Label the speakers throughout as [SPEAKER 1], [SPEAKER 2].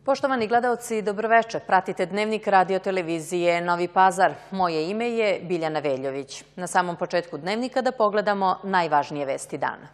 [SPEAKER 1] Poštovani gledaoci, dobroveče. Pratite Dnevnik radio televizije Novi Pazar. Moje ime je Biljana Veljović. Na samom početku Dnevnika da pogledamo najvažnije vesti dana.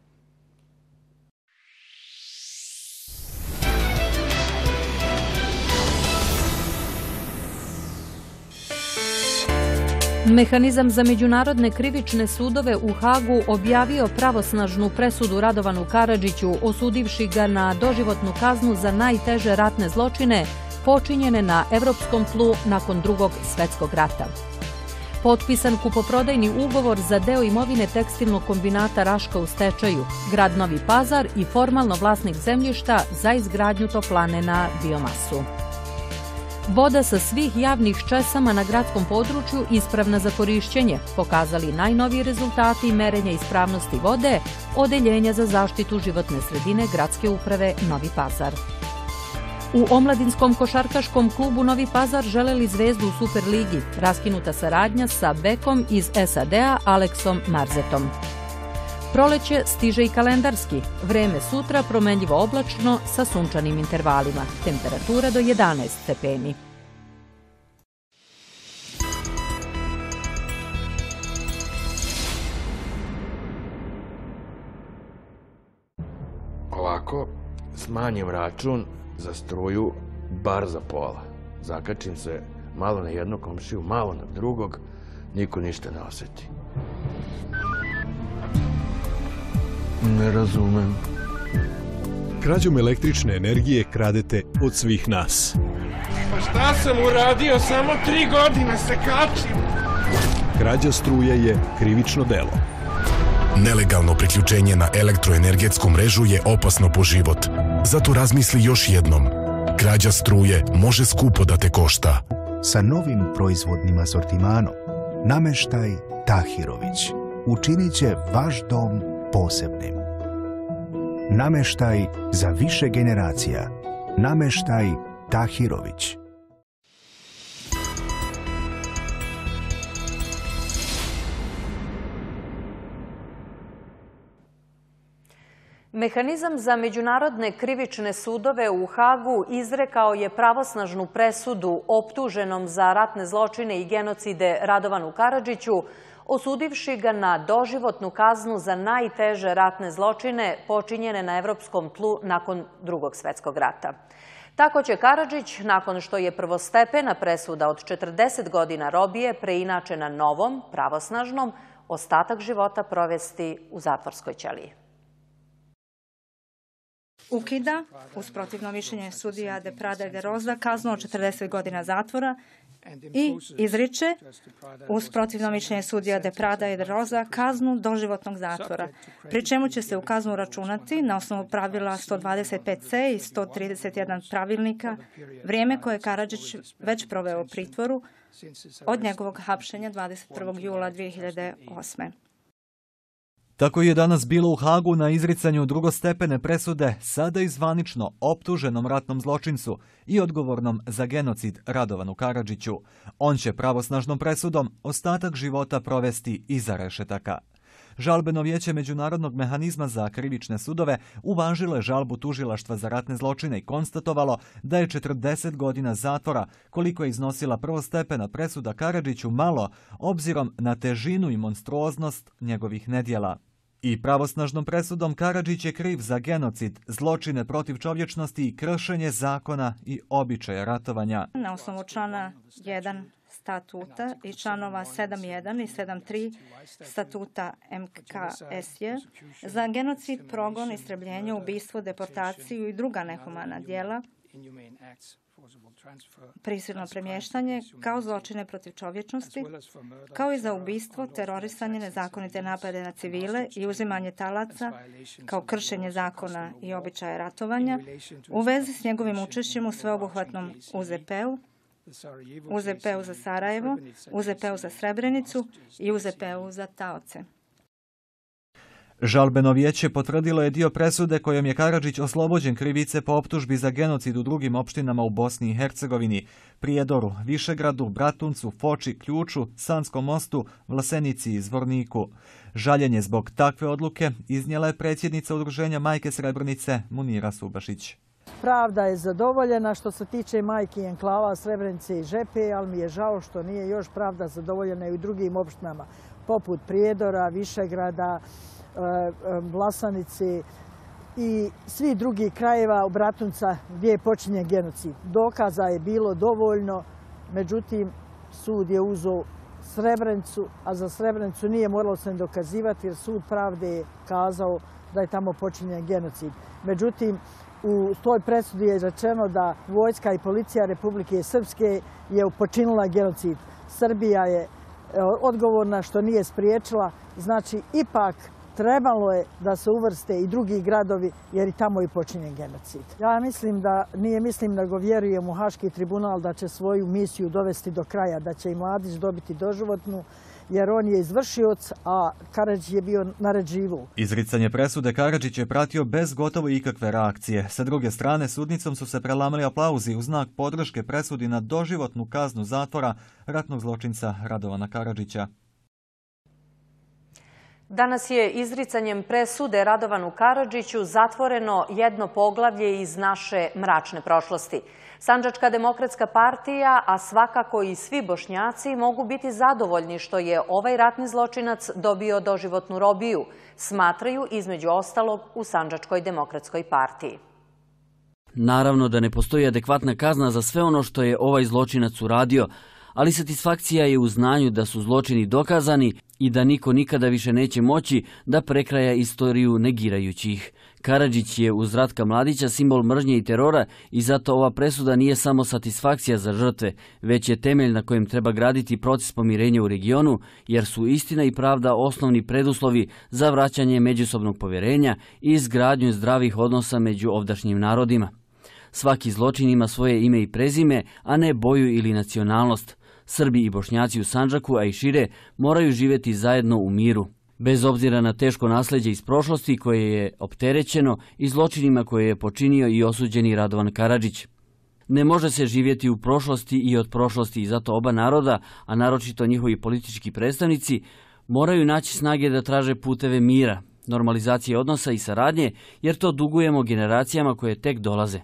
[SPEAKER 1] Mehanizam za međunarodne krivične sudove u Hagu objavio pravosnažnu presudu Radovanu Karadžiću, osudivši ga na doživotnu kaznu za najteže ratne zločine počinjene na evropskom tlu nakon Drugog svjetskog rata. Potpisan kupoprodajni ugovor za deo imovine tekstilnog kombinata Raška u stečaju, grad Novi Pazar i formalno vlasnik zemljišta za izgradnju toplane na biomasu. Voda sa svih javnih česama na gradskom području ispravna za korišćenje, pokazali najnoviji rezultati merenja ispravnosti vode Odeljenja za zaštitu životne sredine Gradske uprave Novi Pazar. U omladinskom košarkaškom klubu Novi Pazar želeli zvezdu u Superligi, raskinuta saradnja sa bekom iz SAD-a Aleksom Marzetom. Proleće stiže i kalendarski. Vreme sutra promenljivo oblačno sa sunčanim intervalima. Temperatura do 11 stepeni.
[SPEAKER 2] Ovako, smanjim račun za struju bar za pola. Zakačim se malo na jednog komšiju, malo na drugog, niko ništa ne osjeti. Ne razumem.
[SPEAKER 3] Krađom električne energije kradete od svih nas.
[SPEAKER 4] Pa šta sam uradio? Samo 3 godine se kačim.
[SPEAKER 3] Krađa struje je krivično delo.
[SPEAKER 5] Nelegalno priključenje na elektroenergetsku mrežu je opasno po život. Zato razmisli još jednom. Krađa struje može skupo da te košta.
[SPEAKER 6] Sa novim proizvodnim asortimanom Nameštaj Tahirović učinit će vaš dom posebnim. Nameštaj za više generacija. Nameštaj Tahirović.
[SPEAKER 1] Mehanizam za međunarodne krivične sudove u Hagu izrekao je pravosnažnu presudu optuženom za ratne zločine i genocide Radovanu Karadžiću, osudivši ga na doživotnu kaznu za najteže ratne zločine počinjene na evropskom tlu nakon Drugog svjetskog rata. Tako će Karadžić, nakon što je prvostepena presuda od 40 godina robije preinačena novom, pravosnažnom, ostatak života provesti u zatvorskoj ćeliji.
[SPEAKER 7] Ukida, uz protivno mišljenje sudija de Prada i de Rosa, kaznu od 40 godina zatvora i izriče, uz protivno mišljenje sudija de Prada i de Rosa, kaznu doživotnog zatvora, pri čemu će se u kaznu računati na osnovu pravila 125c i 131 pravilnika vrijeme koje je Karadžić već proveo u pritvoru od njegovog hapšenja 21. jula 2008.
[SPEAKER 8] Tako je danas bilo u Hagu na izricanju drugostepene presude sada i zvanično optuženom ratnom zločincu i odgovornom za genocid Radovanu Karadžiću. On će pravosnažnom presudom ostatak života provesti iza rešetaka. Žalbeno vijeće Međunarodnog mehanizma za krivične sudove uvažilo je žalbu tužilaštva za ratne zločine i konstatovalo da je 40 godina zatvora, koliko je iznosila prvostepena presuda Karadžiću, malo obzirom na težinu i monstruoznost njegovih nedjela. I pravosnažnom presudom Karadžić je kriv za genocid, zločine protiv čovječnosti i kršenje zakona i običaja ratovanja.
[SPEAKER 7] Na osnovu člana 1 statuta i članova 7.1 i 7.3 statuta MKSJ za genocid, progon, istrebljenje, ubistvo, deportaciju i druga nehumana djela, prisilno premještanje, kao zločine protiv čovječnosti, kao i za ubistvo, terorisanje, nezakonite napade na civile i uzimanje talaca, kao kršenje zakona i običaja ratovanja, u vezi s njegovim učešćem u sveobuhvatnom UZP-u, UZP-u za Sarajevo, UZP-u za Srebrenicu i UZP-u za taoce.
[SPEAKER 8] Žalbeno vijeće potvrdilo je dio presude kojom je Karadžić oslobođen krivice po optužbi za genocid u drugim opštinama u Bosni i Hercegovini, Prijedoru, Višegradu, Bratuncu, Foči, Ključu, Sanskom mostu, Vlasenici i Zvorniku. Žaljenje zbog takve odluke iznijela je predsjednica udruženja Majke Srebrenice Munira Subašić.
[SPEAKER 9] pravda je zadovoljena što se tiče majki enklava Srebrenice i Žepe, ali mi je žao što nije još pravda zadovoljena i u drugim opštinama, poput Prijedora, Višegrada, Vlasanice i svih drugih krajeva Bratunca gdje je počinjen genocid. Dokaza je bilo dovoljno, međutim sud je uzeo Srebrenicu, a za Srebrenicu nije moralo se dokazivati jer sud pravde je kazao da je tamo počinjen genocid. Međutim, u toj presudi je rečeno da vojska i policija Republike Srpske je počinila genocid. Srbija je odgovorna što nije spriječila, znači ipak trebalo je da se uvrste i drugi gradovi jer i tamo je počinjen genocid. Ja mislim nego vjerujem u Haški tribunal da će svoju misiju dovesti do kraja, da će i Mladić dobiti doživotnu jer on je izvršioc, a Karadžić je bio naređivo.
[SPEAKER 8] Izricanje presude Karadžić je pratio bez gotovo ikakve reakcije. Sa druge strane, sudnicom su se prelamali aplauzi u znak podrške presudi na doživotnu kaznu zatvora ratnog zločinca Radovana Karadžića.
[SPEAKER 1] Danas je izricanjem presude Radovanu Karadžiću zatvoreno jedno poglavlje iz naše mračne prošlosti. Sandžačka demokratska partija, a svakako i svi Bošnjaci, mogu biti zadovoljni što je ovaj ratni zločinac dobio doživotnu robiju, smatraju između ostalog u Sandžačkoj demokratskoj partiji.
[SPEAKER 10] Naravno da ne postoji adekvatna kazna za sve ono što je ovaj zločinac uradio, ali satisfakcija je u znanju da su zločini dokazani i da niko nikada više neće moći da prekraja istoriju negirajući ih. Karadžić je uz Ratka Mladića simbol mržnje i terora i zato ova presuda nije samo satisfakcija za žrtve, već je temelj na kojem treba graditi proces pomirenja u regionu, jer su istina i pravda osnovni preduslovi za vraćanje međusobnog povjerenja i izgradnju zdravih odnosa među ovdašnjim narodima. Svaki zločin ima svoje ime i prezime, a ne boju ili nacionalnost. Srbi i Bošnjaci u Sandžaku, a i šire, moraju živjeti zajedno u miru. Bez obzira na teško nasljeđe iz prošlosti koje je opterećeno i zločinima koje je počinio i osuđeni Radovan Karadžić. Ne može se živjeti u prošlosti i od prošlosti i zato oba naroda, a naročito njihovi politički predstavnici, moraju naći snage da traže puteve mira, normalizacije odnosa i saradnje, jer to dugujemo generacijama koje tek dolaze.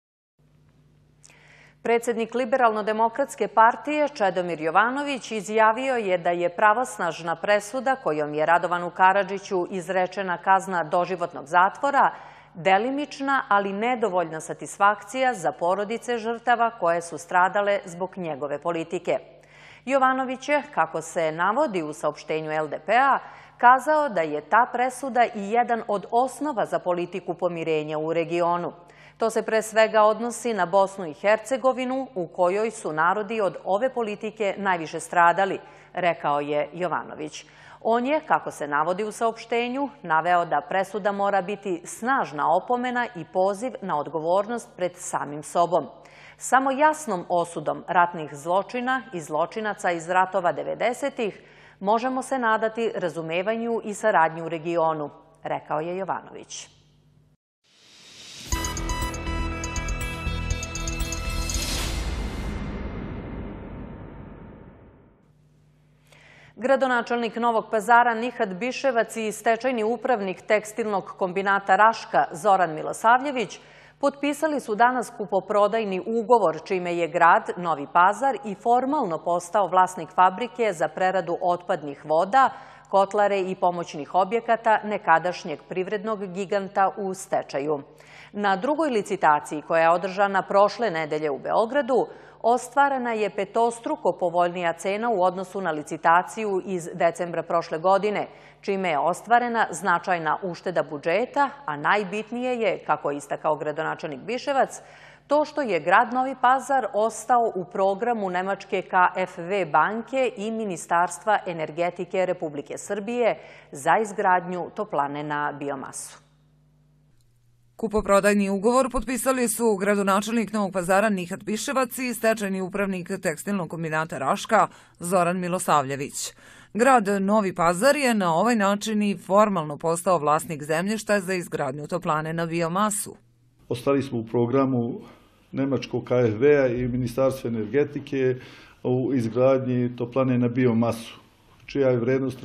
[SPEAKER 1] Predsjednik Liberalno-demokratske partije Čedomir Jovanović izjavio je da je pravosnažna presuda kojom je Radovanu Karadžiću izrečena kazna doživotnog zatvora delimična, ali nedovoljna satisfakcija za porodice žrtava koje su stradale zbog njegove politike. Jovanović je, kako se navodi u saopštenju LDP-a, kazao da je ta presuda i jedan od osnova za politiku pomirenja u regionu. To se pre svega odnosi na Bosnu i Hercegovinu, u kojoj su narodi od ove politike najviše stradali, rekao je Jovanović. On je, kako se navodi u saopštenju, naveo da presuda mora biti snažna opomena i poziv na odgovornost pred samim sobom. Samo jasnom osudom ratnih zločina i zločinaca iz ratova 90-ih možemo se nadati razumevanju i saradnju u regionu, rekao je Jovanović. Gradonačelnik Novog Pazara Nihat Biševac i stečajni upravnik tekstilnog kombinata Raška Zoran Milosavljević potpisali su danas kupoprodajni ugovor čime je grad Novi Pazar i formalno postao vlasnik fabrike za preradu otpadnih voda, kotlare i pomoćnih objekata nekadašnjeg privrednog giganta u stečaju. Na drugoj licitaciji koja je održana prošle nedelje u Beogradu ostvarena je petostruko povoljnija cena u odnosu na licitaciju iz decembra prošle godine, čime je ostvarena značajna ušteda budžeta, a najbitnije je, kako je istakao gradonačelnik Biševac, to što je grad Novi Pazar ostao u programu nemačke KfW banke i Ministarstva energetike Republike Srbije za izgradnju toplane na biomasu.
[SPEAKER 11] Kupoprodajni ugovor potpisali su gradonačelnik Novog Pazara Nihat Biševac i stečajni upravnik tekstilnog kombinata Raška Zoran Milosavljević. Grad Novi Pazar je na ovaj način i formalno postao vlasnik zemljišta za izgradnju toplane na biomasu.
[SPEAKER 12] Ostali smo u programu nemačkog KfW-a i Ministarstva energetike u izgradnji toplane na biomasu, čija je vrednost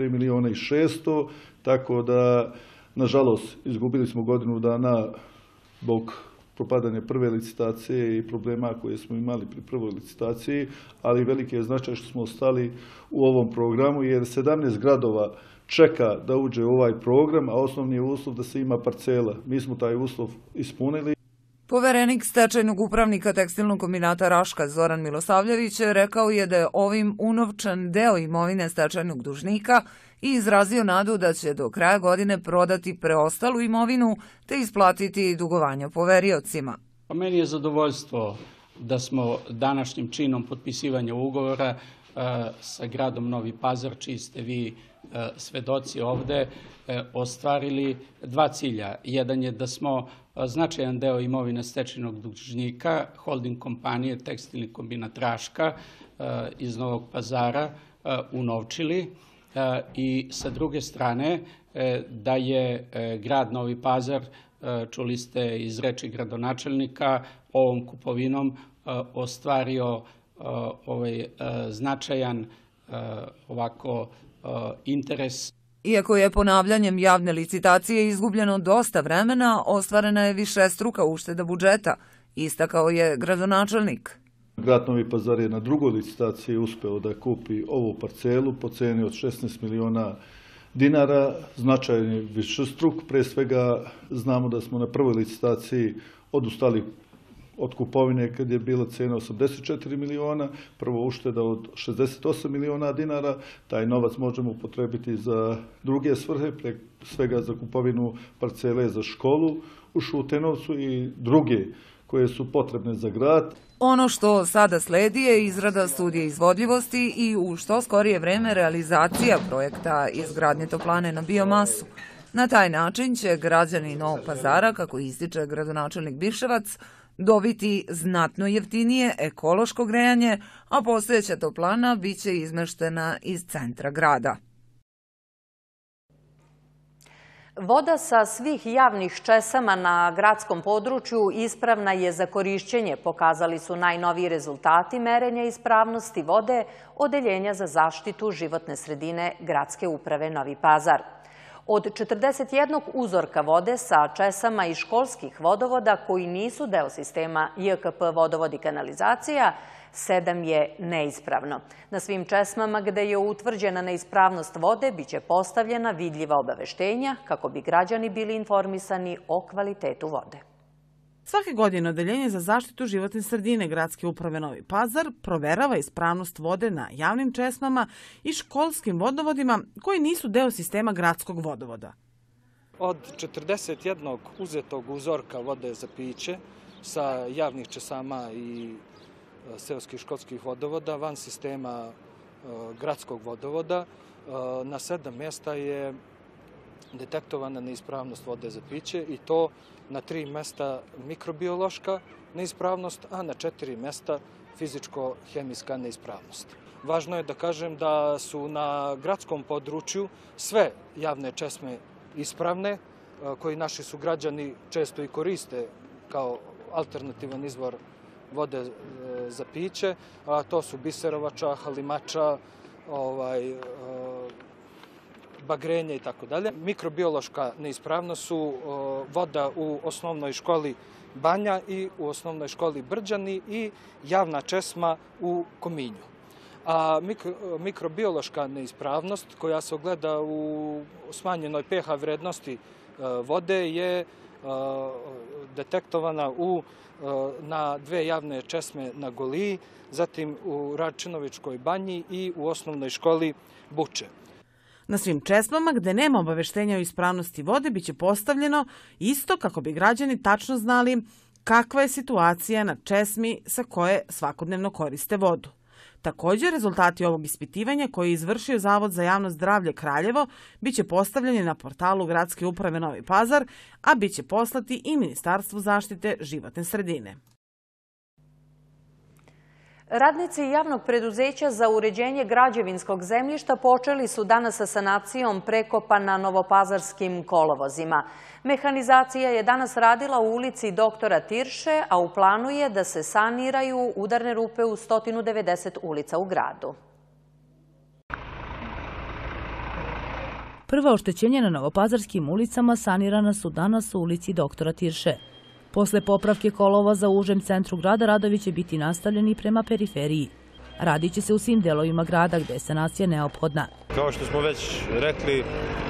[SPEAKER 12] 3.600.000, tako da nažalost, izgubili smo godinu dana zbog propadanje prve licitacije i problema koje smo imali pri prvoj licitaciji, ali veliki je značaj što smo ostali u ovom programu, jer 17 gradova čeka da uđe u ovaj program, a osnovni je uslov da se ima parcela. Mi smo taj uslov ispunili.
[SPEAKER 11] Poverenik stečajnog upravnika tekstilnog kombinata Raška Zoran Milosavljević rekao je da je ovim unovčan deo imovine stečajnog dužnika i izrazio nadu da će do kraja godine prodati preostalu imovinu te isplatiti dugovanja poveriocima.
[SPEAKER 13] Meni je zadovoljstvo da smo današnjim činom potpisivanja ugovora sa gradom Novi Pazar, čiji ste vi svedoci ovde, ostvarili dva cilja. Jedan je da smo značajan deo imovine stečajnog dužnika, holding kompanije Tekstilni kombinat Raška iz Novog Pazara unovčili, i sa druge strane da je grad Novi Pazar, čuli ste iz reči gradonačelnika, ovom kupovinom ostvario značajan interes.
[SPEAKER 11] Iako je ponavljanjem javne licitacije izgubljeno dosta vremena, ostvarena je višestruka ušteda budžeta, istakao je gradonačelnik.
[SPEAKER 12] Grad Novi Pazar je na drugoj licitaciji uspeo da kupi ovu parcelu po ceni od 16 miliona dinara. Značajan je višestruk. Pre svega znamo da smo na prvoj licitaciji odustali od kupovine kad je bila cena 84 miliona, prvo ušteda od 68 miliona dinara. Taj novac možemo upotrebiti za druge svrhe, pre svega za kupovinu parcele za školu u Šutenovcu i druge koje su potrebne za grad.
[SPEAKER 11] Ono što sada sledi je izrada studije izvodljivosti i u što skorije vreme realizacija projekta izgradnje toplane na biomasu. Na taj način će građani Novog Pazara, kako ističe gradonačelnik Biševac, dobiti znatno jeftinije ekološko grejanje, a postojeća toplana biće izmeštena iz centra grada.
[SPEAKER 1] Voda sa svih javnih česama na gradskom području ispravna je za korišćenje, pokazali su najnoviji rezultati merenja ispravnosti vode Odeljenja za zaštitu životne sredine Gradske uprave Novi Pazar. Od 41 uzorka vode sa česama i školskih vodovoda koji nisu deo sistema JKP vodovod i kanalizacija, 7 je neispravno. Na svim česmama gde je utvrđena neispravnost vode biće postavljena vidljiva obaveštenja kako bi građani bili informisani o kvalitetu vode.
[SPEAKER 14] Svake godine Odeljenje za zaštitu životne sredine Gradske uprave Novi Pazar proverava ispravnost vode na javnim česmama i školskim vodovodima koji nisu deo sistema gradskog vodovoda.
[SPEAKER 15] Od 41 uzetog uzorka vode za piće sa javnih česama i seoskih školskih vodovoda van sistema gradskog vodovoda, na 7 mjesta je detektovana neispravnost vode za piće i to na 3 mjesta mikrobiološka neispravnost, a na 4 mjesta fizičko-hemijska neispravnost. Važno je da kažem da su na gradskom području sve javne česme ispravne, koji naši su građani često i koriste kao alternativan izvor vode za piće, a to su Biserovača, Halimača, bagrenje i tako dalje. Mikrobiološka neispravnost su voda u osnovnoj školi Banja i u osnovnoj školi Brđani i javna česma u Kominju. A mikrobiološka neispravnost koja se ogleda u smanjenoj pH vrednosti vode je detektovana na 2 javne česme na Goliji, zatim u Račinovičkoj banji i u osnovnoj školi Buče.
[SPEAKER 14] Na svim česmama gde nema obaveštenja o ispravnosti vode biće postavljeno isto kako bi građani tačno znali kakva je situacija na česmi sa koje svakodnevno koriste vodu. Također, rezultati ovog ispitivanja koje je izvršio Zavod za javno zdravlje Kraljevo biće postavljeni na portalu Gradske uprave Novi Pazar, a biće poslati i Ministarstvu zaštite životne sredine.
[SPEAKER 1] Radnici javnog preduzeća za uređenje građevinskog zemljišta počeli su danas sa sanacijom prekopa na novopazarskim kolovozima. Mehanizacija je danas radila u ulici Doktora Tirše, a u planu je da se saniraju udarne rupe u 190 ulica u gradu.
[SPEAKER 16] Prva oštećenja na novopazarskim ulicama sanirana su danas u ulici Doktora Tirše. Posle popravke kolovoza u užem centru grada radovi će biti nastavljeni prema periferiji. Radit će se u svim delovima grada gde je sanacija neophodna.
[SPEAKER 17] Kao što smo već rekli,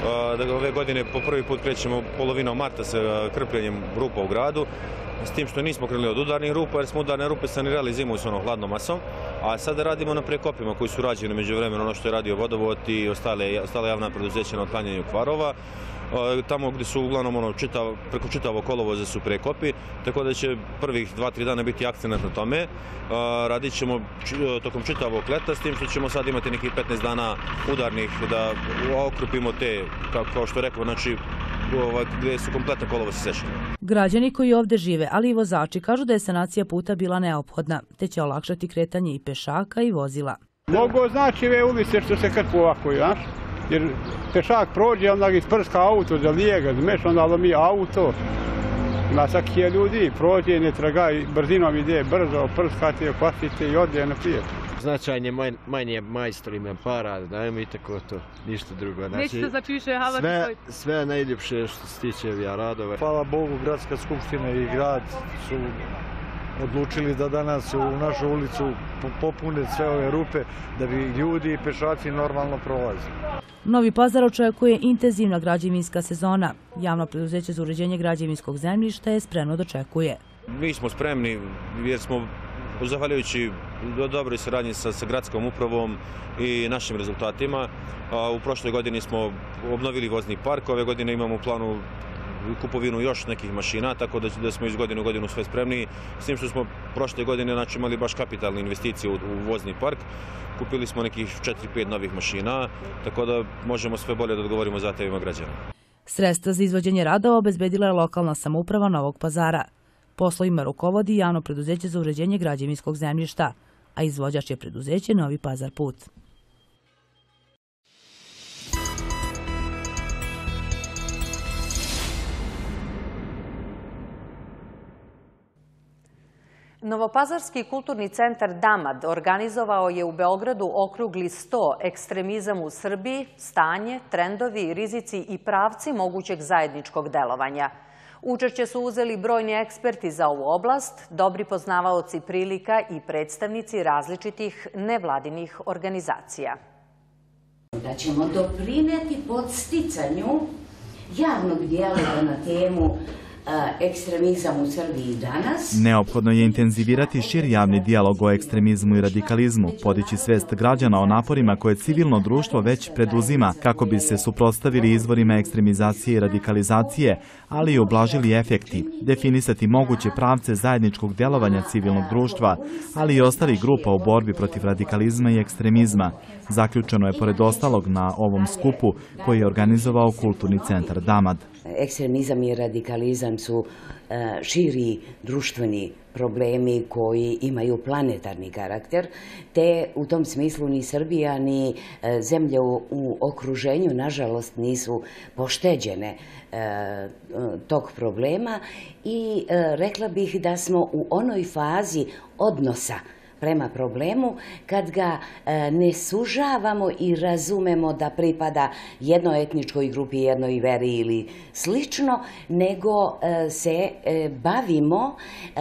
[SPEAKER 17] da ove godine po prvi put krećemo polovinom marta sa krpljenjem rupa u gradu, s tim što nismo krenuli od udarnih rupa, jer smo udarne rupe sanirali zimu s onom hladnom masom, a sada radimo na prekopima koji su rađeni među vremenu, ono što je radio vodovod i ostale javna preduzeća na otklanjanju kvarova. Tamo gdje su uglavnom preko čitavo kolovoza su prekopi, tako da će prvih 2-3 dana biti akcenat na tome. Radit ćemo tokom čitavog leta, s tim što ćemo sad imati nekih 15 dana udarnih da okrupimo te, kao što rekao, znači gdje su kompletne kolovoze sečene.
[SPEAKER 16] Građani koji ovdje žive, ali i vozači, kažu da je sanacija puta bila neophodna, te će olakšati kretanje i pešaka i vozila.
[SPEAKER 18] Mogu znači ove ulice što se krpu ovako, znaš? Jer pešak prođe, onda ga isprska auto, zalije ga, zmeš, onda lomi auto. Na svaki ljudi prođe, ne traga, brzinom ide brzo, prskate, opasite i ode naprijed.
[SPEAKER 19] Značajnje manje majstorima para, dajemo i tako to, ništa drugo.
[SPEAKER 16] Nećete zapiše havati svoj...
[SPEAKER 19] Sve najljepše što se tiče radova.
[SPEAKER 20] Hvala Bogu, gradska skupština i grad su odlučili da danas u našu ulicu popune sve ove rupe da bi ljudi i pešaci normalno prolazili.
[SPEAKER 16] Novi Pazar očekuje intenzivna građevinska sezona. Javno preduzeće za uređenje građevinskog zemljišta je spremno dočekuje.
[SPEAKER 17] Mi smo spremni jer smo, zahvaljujući dobroj saradnji sa gradskom upravom i našim rezultatima, u prošloj godini smo obnovili vozni park, ove godine imamo u planu kupovinu još nekih mašina, tako da smo iz godine u godinu sve spremni. S tim što smo prošle godine imali baš kapitalne investicije u vozni park. Kupili smo nekih 4-5 novih mašina, tako da možemo sve bolje da odgovorimo zahtevima građana.
[SPEAKER 16] Sredstva za izvođenje radova obezbedila je lokalna samouprava Novog Pazara. Poslovima rukovodi javno preduzeće za uređenje građevinskog zemljišta, a izvođač je preduzeće Novi Pazar put.
[SPEAKER 1] Novopazarski kulturni centar Damad organizovao je u Beogradu okrugli 100 ekstremizam u Srbiji, stanje, trendovi, rizici i pravci mogućeg zajedničkog delovanja. Učešće su uzeli brojni eksperti za ovu oblast, dobri poznavaoci prilika i predstavnici različitih nevladinih organizacija.
[SPEAKER 21] Da ćemo doprineti podsticanju javnog dijaloga na temu ekstremizam u Srbiji danas.
[SPEAKER 8] Neophodno je intenzivirati širi javni dijalog o ekstremizmu i radikalizmu, podići svest građana o naporima koje civilno društvo već preduzima kako bi se suprotstavili izvorima ekstremizacije i radikalizacije, ali i ublažili efekti, definisati moguće pravce zajedničkog delovanja civilnog društva, ali i ostalih grupa u borbi protiv radikalizma i ekstremizma. Zaključeno je pored ostalog na ovom skupu koji je organizovao Kulturni centar Damad.
[SPEAKER 21] Ekstremizam i radikalizam su širi društveni problemi koji imaju planetarni karakter, te u tom smislu ni Srbija ni zemlje u okruženju, nažalost, nisu pošteđene tog problema i rekla bih da smo u onoj fazi odnosa prema problemu, kad ga ne sužavamo i razumemo da pripada jednoj etničkoj grupi, jednoj veri ili slično, nego se bavimo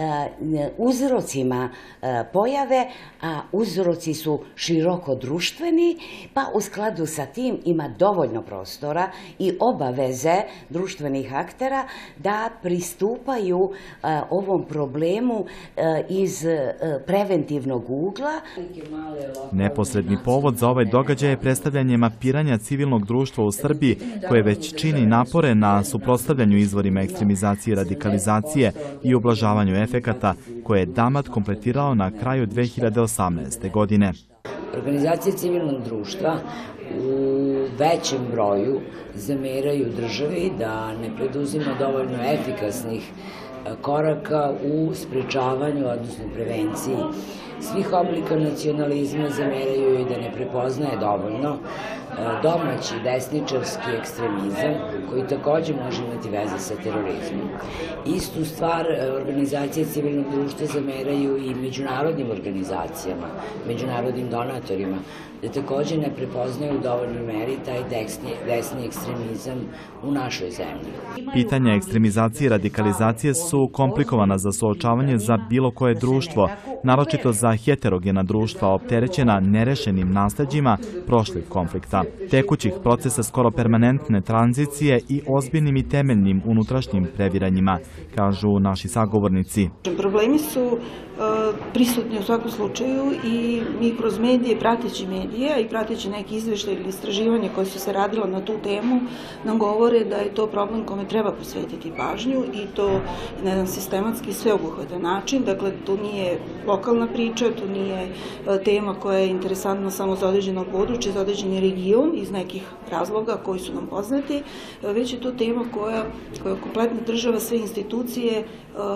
[SPEAKER 21] uzrocima pojave, a uzroci su široko društveni, pa u skladu sa tim ima dovoljno prostora i obaveze društvenih aktera da pristupaju ovom problemu iz preventivnog ugla.
[SPEAKER 8] Neposredni povod za ovaj događaj je predstavljanje mapiranja civilnog društva u Srbiji, koje već čini napore na suprotstavljanju izvorima ekstremizacije i radikalizacije i ublažavanju efekata, koje je Damad kompletirao na kraju 2018. godine.
[SPEAKER 21] Organizacije civilnog društva u većem broju zameraju državi da ne preduzima dovoljno efikasnih koraka u sprečavanju, odnosno prevenciji svih oblika nacionalizma, zameraju i da ne prepoznaje dovoljno domaći desničarski ekstremizam koji također može imati veze sa terorizmom. Istu stvar organizacije civilnog društva zameraju i međunarodnim organizacijama, međunarodnim donatorima, da također ne prepoznaju u dovoljnoj meri taj desni ekstremizam u našoj zemlji.
[SPEAKER 2] Pitanja ekstremizacije i radikalizacije su komplikovana za suočavanje za bilo koje društvo, naročito za heterogena društva opterećena nerešenim nasleđima prošlih konflikta, tekućih procesa skoro permanentne tranzicije i ozbiljnim i temeljnim unutrašnjim previranjima, kažu naši sagovornici.
[SPEAKER 22] Problemi su prisutni u svakom slučaju i mi kroz medije, prateći medije i prateći neki izveštaj ili istraživanje koje su se radilo na tu temu, nam govore da je to problem kome treba posvetiti pažnju i to na jedan sistematski sveobuhvatan način. Dakle, to nije lokalna priča, to nije tema koja je interesantna samo za određeno područje, za određeni region iz nekih razloga koji su nam poznati, već je to tema koja kompletna država, sve institucije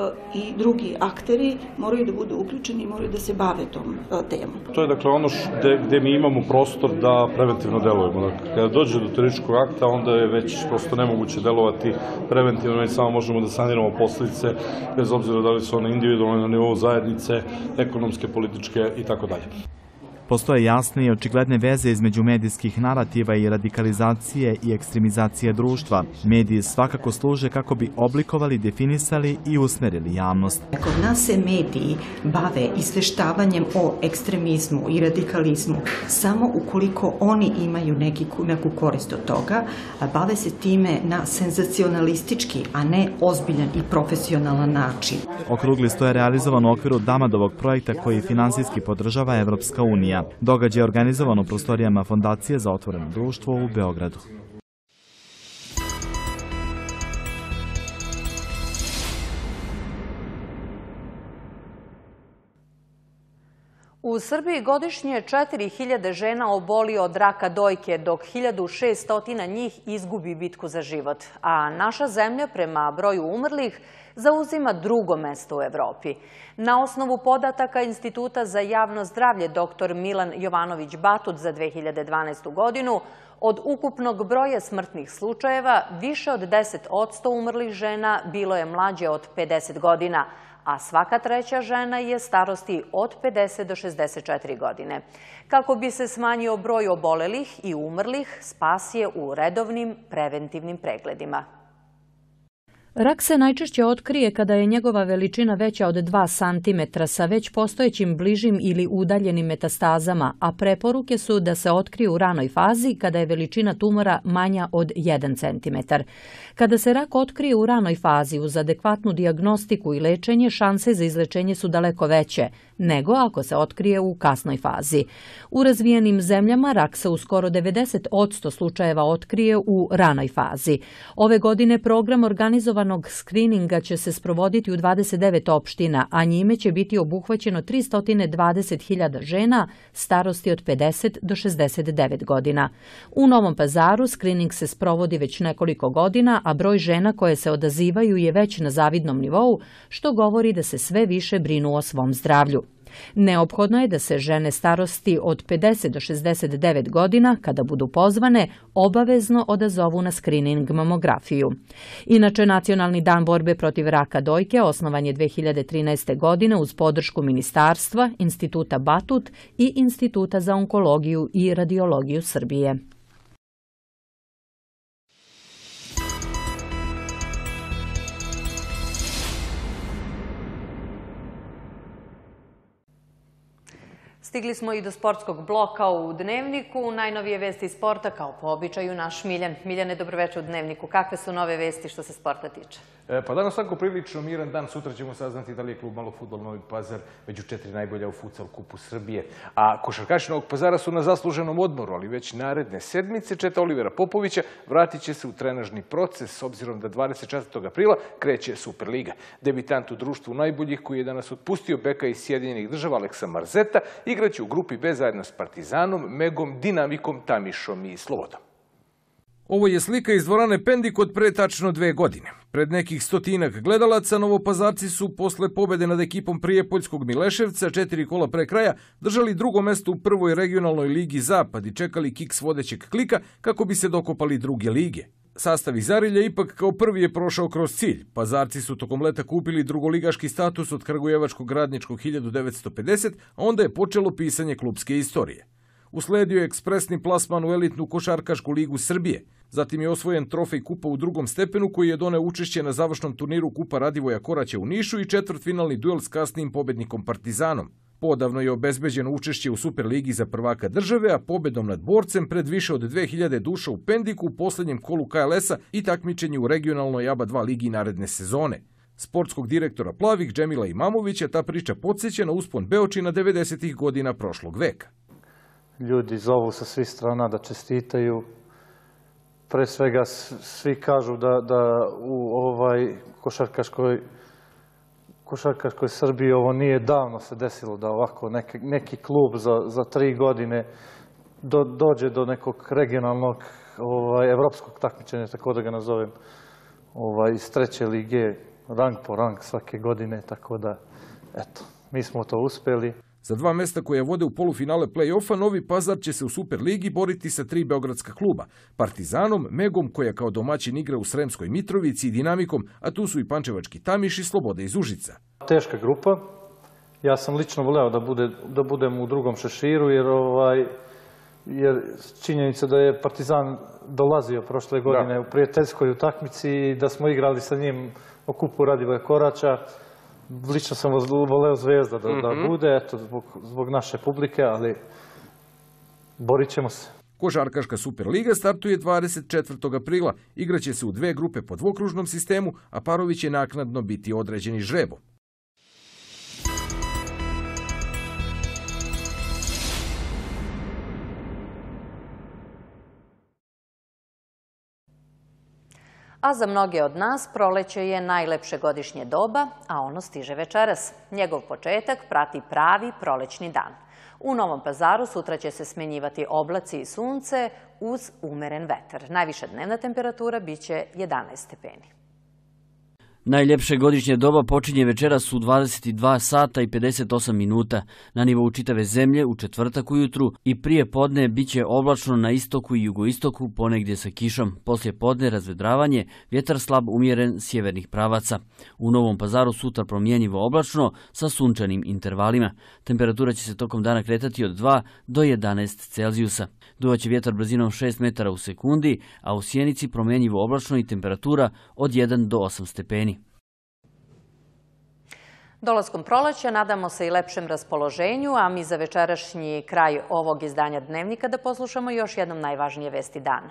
[SPEAKER 22] i drugi akteri moraju da budu uključeni i moraju da se bave tom temom.
[SPEAKER 23] To je dakle ono gde mi imamo prostor da preventivno delujemo. Kada dođe do terorističkog akta, onda je već prosto nemoguće delovati preventivno, već samo možemo da saniramo posljedice, bez obzira da li su one individualne na nivou zajednice, ekonomske, političke i tako dalje.
[SPEAKER 2] Postoje jasne i očigledne veze između medijskih narativa i radikalizacije i ekstremizacije društva. Mediji svakako služe kako bi oblikovali, definisali i usmerili javnost.
[SPEAKER 24] Kod nas se mediji bave izveštavanjem o ekstremizmu i radikalizmu samo ukoliko oni imaju neku korist od toga, a bave se time na senzacionalistički, a ne ozbiljan i profesionalan način.
[SPEAKER 2] Okrugli sto je realizovan u okviru Damadovog projekta koji finansijski podržava Evropska unija. Događaj je organizovan u prostorijama Fondacije za otvoreno društvo u Beogradu.
[SPEAKER 1] U Srbiji godišnje 4000 žena oboli od raka dojke, dok 1600 njih izgubi bitku za život. A naša zemlja prema broju umrlih zauzima drugo mesto u Evropi. Na osnovu podataka Instituta za javno zdravlje dr. Milan Jovanović-Batut za 2012. godinu, od ukupnog broja smrtnih slučajeva, više od 10% umrlih žena bilo je mlađe od 50 godina, a svaka treća žena je starosti od 50 do 64 godine. Kako bi se smanjio broj obolelih i umrlih, spas je u redovnim preventivnim pregledima. Rak se najčešće otkrije kada je njegova veličina veća od 2 cm sa već postojećim bližim ili udaljenim metastazama, a preporuke su da se otkrije u ranoj fazi kada je veličina tumora manja od 1 cm. Kada se rak otkrije u ranoj fazi uz adekvatnu dijagnostiku i lečenje, šanse za izlečenje su daleko veće nego ako se otkrije u kasnoj fazi. U razvijenim zemljama rak se u skoro 90% slučajeva otkrije u ranoj fazi. Ove godine program organizovanog skrininga će se sprovoditi u 29 opština, a njime će biti obuhvaćeno 320.000 žena starosti od 50 do 69 godina. U Novom Pazaru skrining se sprovodi već nekoliko godina, a broj žena koje se odazivaju je već na zavidnom nivou, što govori da se sve više brinu o svom zdravlju. Neophodno je da se žene starosti od 50 do 69 godina, kada budu pozvane, obavezno odazovu na skrining mamografiju. Inače, Nacionalni dan borbe protiv raka dojke osnovan je 2013. godine uz podršku Ministarstva, Instituta Batut i Instituta za onkologiju i radiologiju Srbije. Stigli smo i do sportskog bloka u Dnevniku. Najnovije vesti iz sporta, kao po običaju, naš Miljan. Miljane, dobroveče u Dnevniku. Kakve su nove vesti što se sporta tiče?
[SPEAKER 25] Pa danas svako prilično miran dan. Sutra ćemo saznati da li je klub Malo fudbal Novi Pazar među 4 najbolja u futsal kupu Srbije. A košarkaši Novog Pazara su na zasluženom odmoru, ali već naredne sedmice Četa Olivera Popovića vratit će se u trenažni proces s obzirom da 24. aprila kreće Superliga. Debitant u društvu najboljih koji je danas otpustio beka iz Sjedinjenih Država Aleksa Marzeta igraće u grupi B zajedno s Partizanom, Megom, Dinamikom, Tamišom i Slobodom. Ovo je slika iz dvorane Pendik od pre tačno 2 godine. Pred nekih 100-ak gledalaca Novopazarci su posle pobede nad ekipom Prijepoljskog Mileševca 4 kola pre kraja držali drugo mesto u prvoj regionalnoj ligi Zapad i čekali kiks vodećeg Klika kako bi se dokopali druge lige. Sastav iz Arilja ipak kao prvi je prošao kroz cilj. Pazarci su tokom leta kupili drugoligaški status od Kragujevačkog Radničkog 1950, a onda je počelo pisanje klubske istorije. Usledio je ekspresni plasman u elitnu košarkašku ligu Srbije. Zatim je osvojen trofej kupa u drugom stepenu koji je doneo učešće na završnom turniru Kupa Radivoja Koraća u Nišu i četvrtfinalni duel s kasnijim pobednikom Partizanom. Podavno je obezbeđeno učešće u Superligi za prvaka države, a pobedom nad Borcem pred više od 2000 duša u Pendiku u posljednjem kolu KLS-a i takmičenje u regionalnoj ABA 2 ligi naredne sezone. Sportskog direktora Plavih Džemila Imamovića ta priča podsjeća na uspon Beočina 90. godina prošlog veka.
[SPEAKER 12] Ljudi zovu sa svih strana da čestitaju. Pre svega svi kažu da u košarkaškoj Srbiji ovo nije davno se desilo da ovako neki klub za 3 godine dođe do nekog regionalnog evropskog takmičenja, tako da ga nazovem, iz 3. lige, rang po rang svake godine, tako da, eto, mi smo to uspeli.
[SPEAKER 25] Za 2 mesta koje vode u polufinale play-offa, Novi Pazar će se u Superligi boriti sa 3 beogradska kluba. Partizanom, Megom, koja kao domaćin igra u Sremskoj Mitrovici i Dinamikom, a tu su i Pančevački Tamiš i Slobode iz Užica.
[SPEAKER 12] Teška grupa. Ja sam lično voleo da budem u drugom šeširu, jer činjenica da je Partizan dolazio prošle godine u prijateljskoj utakmici i da smo igrali sa njim o kupu Radivoja Koraća. Lično sam voleo Zvezda da bude, eto, zbog naše publike, ali borit ćemo se.
[SPEAKER 25] Košarkaška Superliga startuje 24. aprila. Igraće se u 2 grupe po dvokružnom sistemu, a parovi će naknadno biti određeni žrebom.
[SPEAKER 1] A za mnoge od nas proleće je najlepše godišnje doba, a ono stiže večeras. Njegov početak prati pravi prolećni dan. U Novom Pazaru sutra će se smenjivati oblaci i sunce uz umeren vetar. Najviša dnevna temperatura biće 11 stepeni.
[SPEAKER 10] Najljepše godišnje doba počinje večeras u 22 sata i 58 minuta. Na nivou čitave zemlje u četvrtak ujutru i prije podne biće oblačno na istoku i jugoistoku, ponegdje sa kišom. Poslije podne razvedravanje, vjetar slab umjeren sjevernih pravaca. U Novom Pazaru sutra promjenjivo oblačno sa sunčanim intervalima. Temperatura će se tokom dana kretati od 2 do 11 Celzijusa. Duvaće vjetar brzinom 6 metara u sekundi, a u Sjenici promjenjivo oblačno i temperatura od 1 do 8 stepeni.
[SPEAKER 1] Dolaskom proleća nadamo se i lepšem raspoloženju, a mi za večerašnji kraj ovog izdanja Dnevnika da poslušamo još jednom najvažnije vesti dana.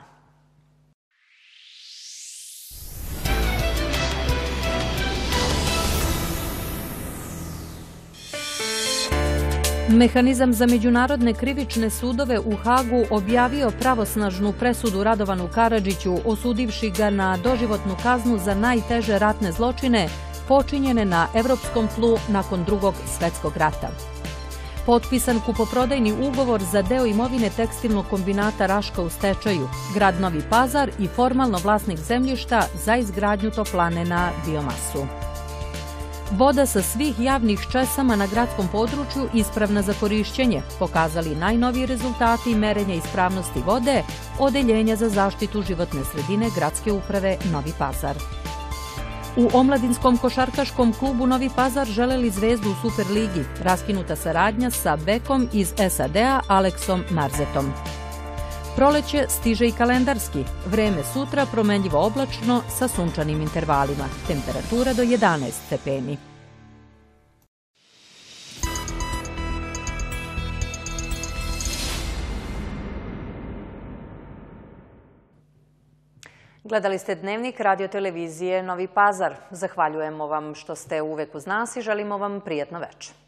[SPEAKER 1] Mehanizam za međunarodne krivične sudove u Hagu objavio pravosnažnu presudu Radovanu Karadžiću, osudivši ga na doživotnu kaznu za najteže ratne zločine počinjene na evropskom tlu nakon Drugog svjetskog rata. Potpisan kupoprodajni ugovor za deo imovine tekstilnog kombinata Raška u stečaju, grad Novi Pazar i formalno vlasnik zemljišta za izgradnju toplane na biomasu. Voda sa svih javnih česama na gradskom području ispravna za korišćenje, pokazali najnoviji rezultati merenja ispravnosti vode Odeljenja za zaštitu životne sredine Gradske uprave Novi Pazar. U omladinskom košarkaškom klubu Novi Pazar želeli zvezdu u Superligi, raskinuta saradnja sa bekom iz SAD-a Aleksom Marzetom. Proleće stiže i kalendarski, vreme sutra promenljivo oblačno sa sunčanim intervalima, temperatura do 11 stepeni. Gledali ste Dnevnik radio-televizije Novi Pazar. Zahvaljujemo vam što ste uvek uz nas i želimo vam prijatno večer.